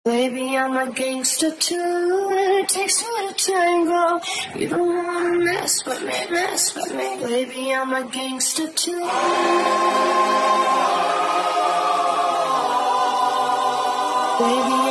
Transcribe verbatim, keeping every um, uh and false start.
Baby, I'm a gangster too, it takes two to tango. You don't wanna mess with me, mess with me. Baby, I'm a gangster too. Baby,